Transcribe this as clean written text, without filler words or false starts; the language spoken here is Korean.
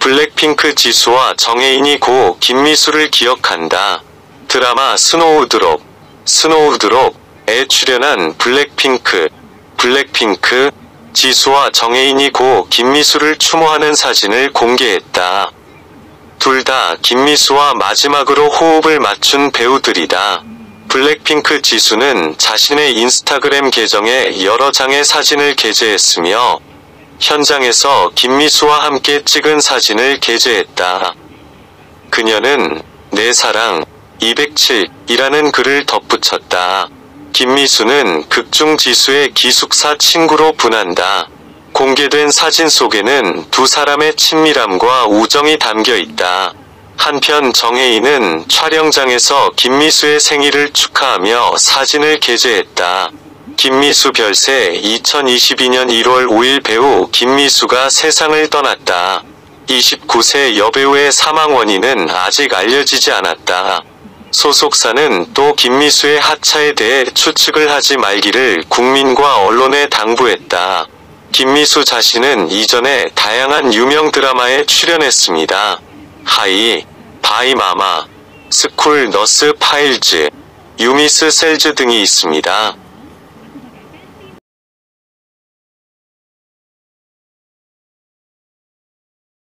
블랙핑크 지수와 정혜인이 고 김미수를 기억한다. 드라마 스노우드롭에 출연한 블랙핑크, 지수와 정혜인이 고 김미수를 추모하는 사진을 공개했다. 둘 다 김미수와 마지막으로 호흡을 맞춘 배우들이다. 블랙핑크 지수는 자신의 인스타그램 계정에 여러 장의 사진을 게재했으며 현장에서 김미수와 함께 찍은 사진을 게재했다. 그녀는 내 사랑 207이라는 글을 덧붙였다. 김미수는 극중 지수의 기숙사 친구로 분한다. 공개된 사진 속에는 두 사람의 친밀함과 우정이 담겨 있다. 한편 정혜인은 촬영장에서 김미수의 생일을 축하하며 사진을 게재했다. 김미수 별세 2022년 1월 5일 배우 김미수가 세상을 떠났다. 29세 여배우의 사망 원인은 아직 알려지지 않았다. 소속사는 또 김미수의 하차에 대해 추측을 하지 말기를 국민과 언론에 당부했다. 김미수 자신은 이전에 다양한 유명 드라마에 출연했습니다. 하이, 바이 마마, 스쿨 너스 파일즈, 유미스 셀즈 등이 있습니다.